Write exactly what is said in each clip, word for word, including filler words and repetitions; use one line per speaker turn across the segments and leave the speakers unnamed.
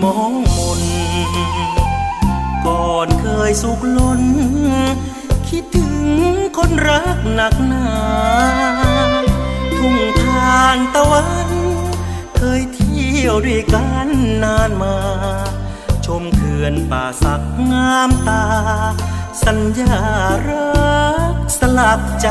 มองมนก่อนเคยสุขล้นคิดถึงคนรักหนักหนาทุ่งทานตะวันเคยเที่ยวด้วยกันนานมาชมเขื่อนป่าสักงามตาสัญญารักสลักใจ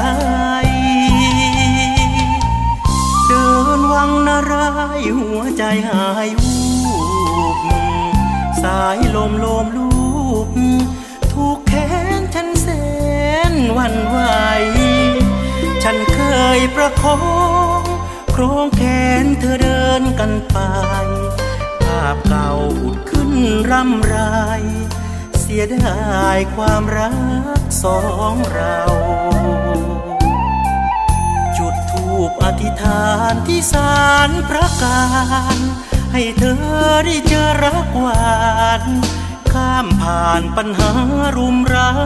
เดินวังนารายหัวใจหายวูบสายลมโลมลูบถูกแขนฉันแสนหวั่นไหวฉันเคยประคองโครงแขนเธอเดินกันไปภาพเก่าอุดขึ้นรำไรเสียดายความรักสองเราจุดธูปอธิษฐานที่ศาลพระการให้เธอได้เจอรักหวานข้ามผ่านปัญหารุมเร้า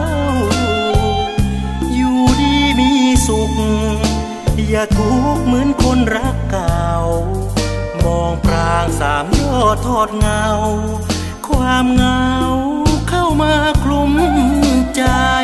อยู่ดีมีสุขอย่าทุกข์เหมือนคนรักเก่ามองปรางสามยอดทอดเงาความเหงาเข้ามาคลุมใจ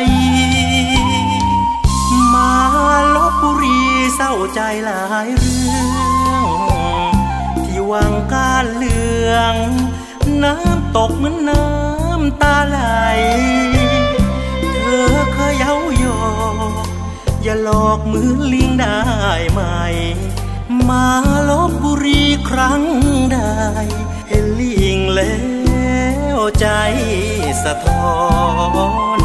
มาลบบุรีเศร้าใจหลายเรื่องที่วังการเลืองน้ำตกเหมือนน้ำตาไหลเธอเคยเย้ายอกอย่าหลอกมือลิงได้ไหมมาลบบุรีครั้งใดเห็นลิงแล้วใจสะท้อน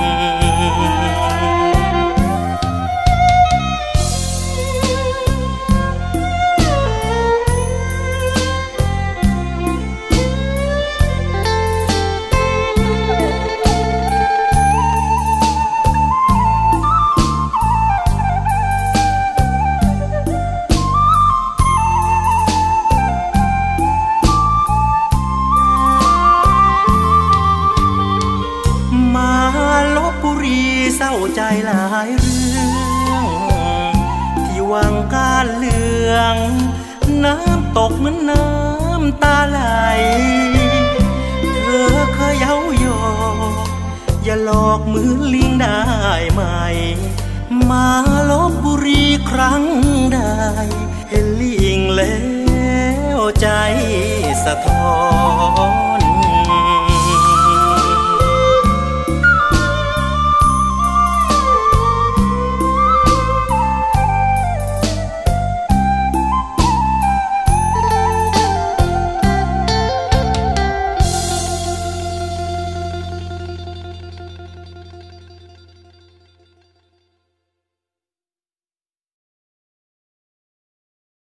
เศร้าใจหลายเรื่องที่วังการเลืองน้ำตกเหมือนน้ำตาไหลเธอเคยเย้ายอกอย่าหลอกมือลิงได้ไหมมาลบบุรีครั้งใดเห็นลิงแล้วใจสะท้อน